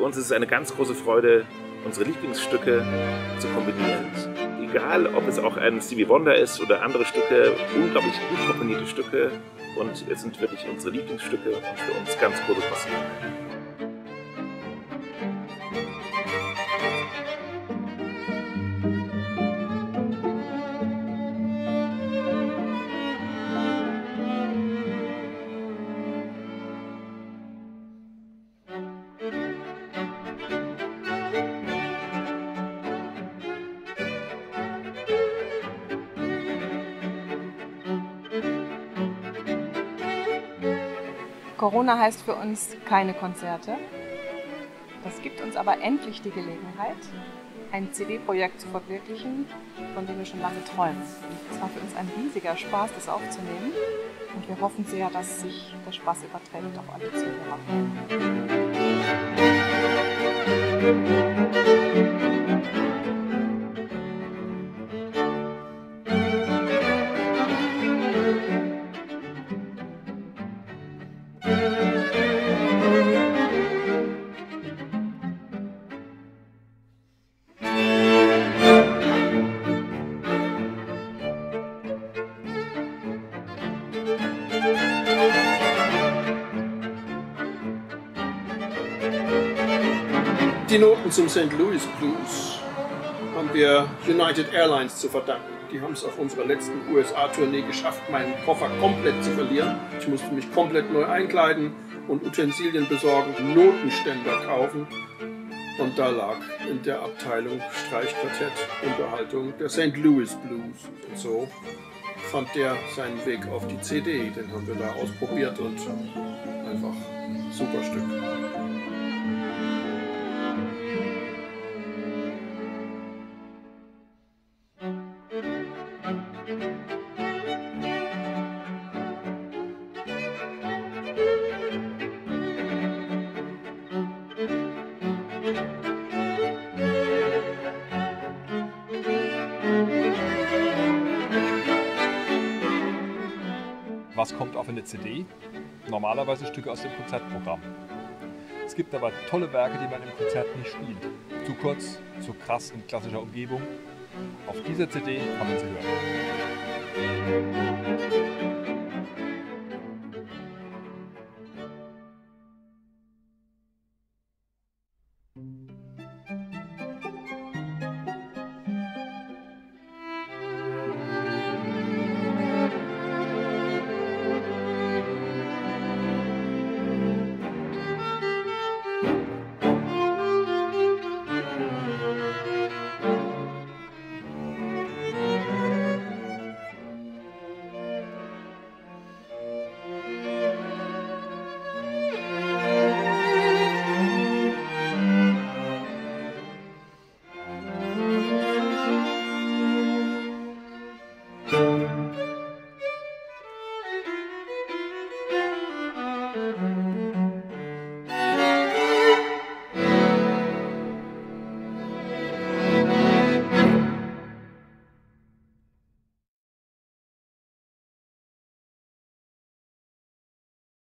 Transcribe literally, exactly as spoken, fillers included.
uns ist es eine ganz große Freude, unsere Lieblingsstücke zu kombinieren. Egal, ob es auch ein Stevie Wonder ist oder andere Stücke, unglaublich gut komponierte Stücke. Und es sind wirklich unsere Lieblingsstücke und für uns ganz große Passion. Corona heißt für uns keine Konzerte. Das gibt uns aber endlich die Gelegenheit, ein C D-Projekt zu verwirklichen, von dem wir schon lange träumen. Es war für uns ein riesiger Spaß, das aufzunehmen. Und wir hoffen sehr, dass sich der Spaß überträgt auf alle Zuhörer. Die Noten zum Saint Louis Blues haben wir United Airlines zu verdanken. Die haben es auf unserer letzten U S A-Tournee geschafft, meinen Koffer komplett zu verlieren. Ich musste mich komplett neu einkleiden und Utensilien besorgen, Notenständer kaufen. Und da lag in der Abteilung Streichquartett, Unterhaltung der Saint Louis Blues. Und so fand der seinen Weg auf die C D. Den haben wir da ausprobiert und einfach super Stück. Was kommt auf eine C D? Normalerweise Stücke aus dem Konzertprogramm. Es gibt aber tolle Werke, die man im Konzert nicht spielt. Zu kurz, zu krass in klassischer Umgebung. Auf dieser C D kann man sie hören.